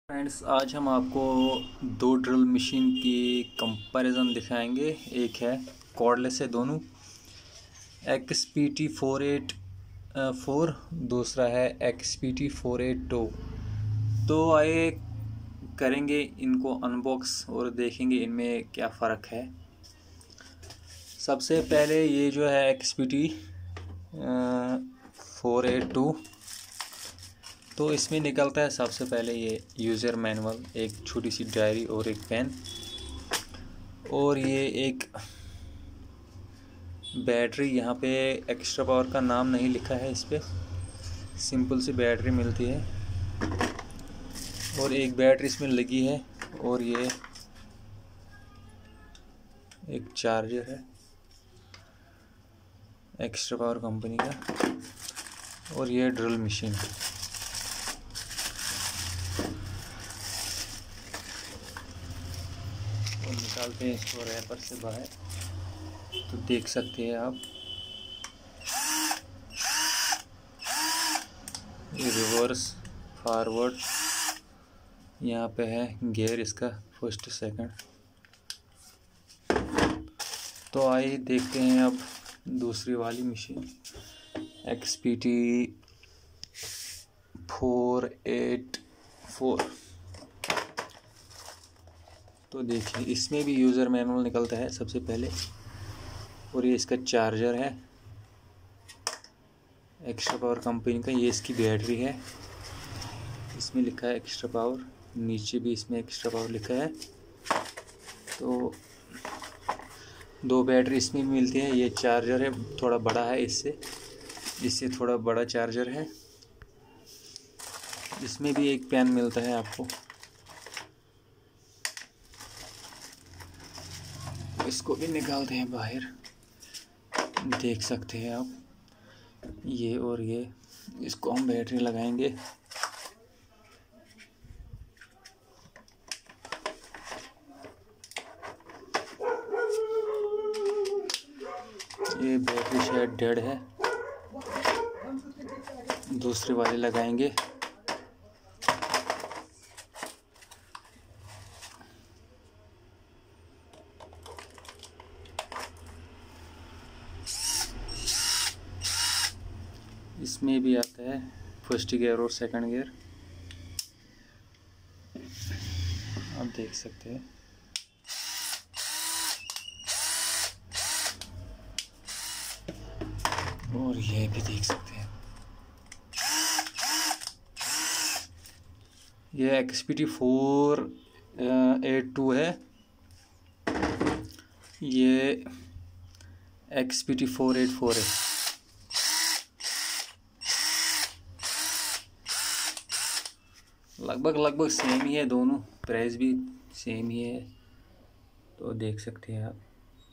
Friends, आज हम आपको दो ड्रिल मशीन की कंपैरिजन दिखाएंगे। एक है कॉर्डलेस है दोनों, XPT484, दूसरा है XPT482। तो आइए करेंगे इनको अनबॉक्स और देखेंगे इनमें क्या फ़र्क है। सबसे पहले ये जो है XPT482, तो इसमें निकलता है सबसे पहले ये यूज़र मैनुअल, एक छोटी सी डायरी और एक पेन, और ये एक बैटरी। यहाँ पे एक्स्ट्रा पावर का नाम नहीं लिखा है, इस पर सिंपल सी बैटरी मिलती है और एक बैटरी इसमें लगी है, और ये एक चार्जर है एक्स्ट्रा पावर कंपनी का, और ये ड्रिल मशीन। और निकालते हैं इसको रैपर से बाहर, तो देख सकते हैं आप ये रिवर्स फॉरवर्ड, यहाँ पे है गियर इसका फर्स्ट सेकंड। तो आइए देखते हैं अब दूसरी वाली मशीन XPT484। तो देखिए इसमें भी यूज़र मैनुअल निकलता है सबसे पहले, और ये इसका चार्जर है एक्स्ट्रा पावर कंपनी का। ये इसकी बैटरी है, इसमें लिखा है एक्स्ट्रा पावर, नीचे भी इसमें एक्स्ट्रा पावर लिखा है। तो दो बैटरी इसमें मिलती है। ये चार्जर है, थोड़ा बड़ा है, इससे थोड़ा बड़ा चार्जर है। इसमें भी एक पेन मिलता है आपको। इसको भी निकालते हैं बाहर, देख सकते हैं आप ये, और ये इसको हम बैटरी लगाएंगे। ये बैटरी शायद डेड है, दूसरी वाली लगाएंगे। इसमें भी आता है फर्स्ट गियर और सेकंड गियर, आप देख सकते हैं। और ये भी देख सकते हैं, ये XPT482 है, ये XPT484 है। लगभग सेम ही है, दोनों प्राइस भी सेम ही है, तो देख सकते हैं आप।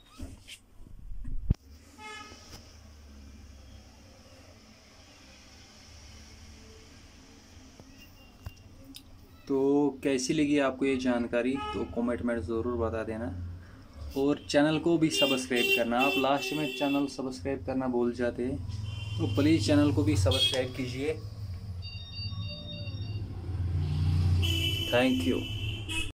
तो कैसी लगी आपको ये जानकारी, तो कमेंट में ज़रूर बता देना, और चैनल को भी सब्सक्राइब करना। आप लास्ट में चैनल सब्सक्राइब करना भूल जाते हैं, तो प्लीज़ चैनल को भी सब्सक्राइब कीजिए। Thank you.